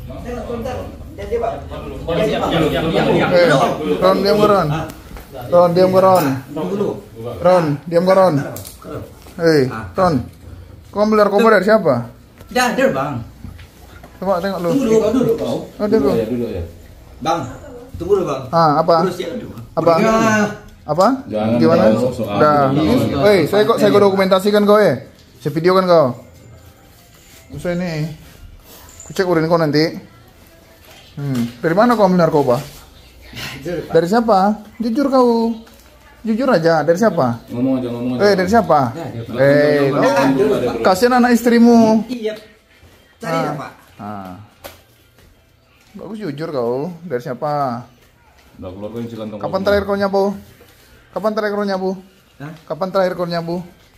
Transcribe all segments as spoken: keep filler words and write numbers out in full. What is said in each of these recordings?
Ron, diam ke Ron. Ron, diam ke Ron. Ron, diam ke Ron. Hei, Ron. Kau ambil narkoba dari siapa? Tidak ada, Bang. Coba tengok lu. Tunggu dulu, dulu kau. Oh, dulu. Bang, tunggu dulu, Bang. Ah, apa? Apa? Apa? Gimana? Dah. Hei, saya kok saya kok dokumentasikan kau eh. Saya videokan kau. Usai ini. Ku cek urin kau nanti. Hmm. Dari mana kau ambil narkoba? Dari siapa? Jujur kau. Jujur aja. Dari siapa? Ngomong aja, ngomong aja. Eh, dari siapa? Eh, kasihan anak istrimu. Iya. Cari ya, Pak. Ah. Bagus jujur kau. Dari siapa? Udah keluar kau inci kantong. Kapan terakhir kau nyabu? Kapan terakhir kau nyabu? Hah? Kapan terakhir kau nyabu?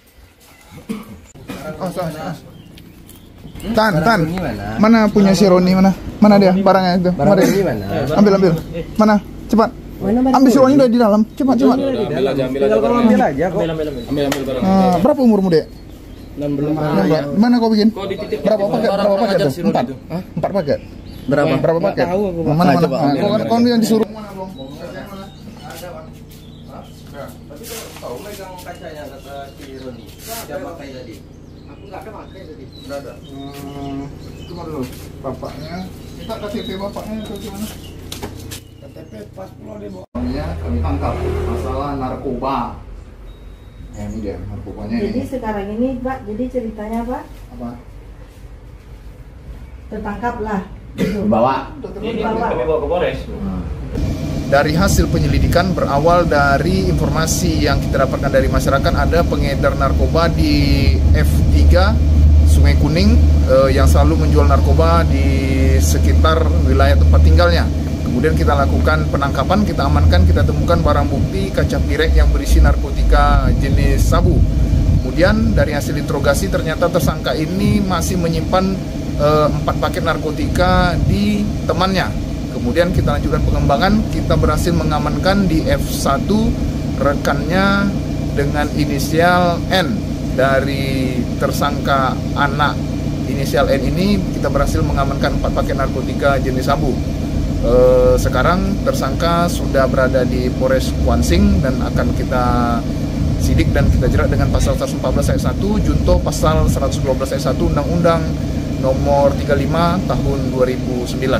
Oh, sah, sah. Tan, Tan. Mana punya si Roni mana? Mana dia barangnya itu? Mari. Ambil, ambil. Mana? Cepat. Ambil si Roni udah di dalam. Cepat, cepat. Ambil aja, ambil aja. Ambil aja kok. Ambil, ambil barang. Ah, berapa umurmu, Dek? enam belas. Mana kau bikin? Berapa paket? Berapa paket tuh? Empat. Empat paket. Berapa? Berapa paket? Mana mana? Kau kan kau yang disuruh mana, Bang? Ada, Bang. Tahu megang kacanya kata si Roni. Dia pakai tadi. Aku enggak ada pakai tadi. Enggak ada. Hmm, cuma dulu bapaknya. Kita K T P bapaknya itu gimana? K T P pas pulau di bawah. Ya, kami tangkap masalah narkoba. Ya, ini dia narkobanya. Jadi ini. sekarang ini Pak, jadi ceritanya Pak, Apa? tertangkaplah. Gitu. Bawa. Dibawa. bawa ke Polres. Dari hasil penyelidikan berawal dari informasi yang kita dapatkan dari masyarakat, ada pengedar narkoba di F tiga Sungai Kuning eh, yang selalu menjual narkoba di sekitar wilayah tempat tinggalnya. Kemudian kita lakukan penangkapan, kita amankan, kita temukan barang bukti kaca pirek yang berisi narkotika jenis sabu. Kemudian dari hasil interogasi ternyata tersangka ini masih menyimpan eh, empat paket narkotika di temannya. Kemudian kita lanjutkan pengembangan, kita berhasil mengamankan di F satu rekannya dengan inisial N. Dari tersangka anak inisial N ini kita berhasil mengamankan empat paket narkotika jenis sabu. E, sekarang tersangka sudah berada di Polres Kuansing dan akan kita sidik dan kita jerat dengan pasal seratus empat belas ayat satu junto pasal seratus dua belas ayat satu Undang-Undang nomor tiga puluh lima tahun dua ribu sembilan.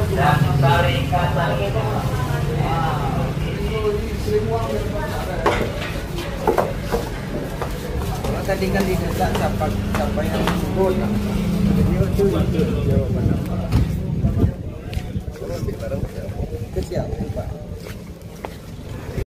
Tadi kan tidak siapa siapa yang sebut. Jadi itu jawaban apa?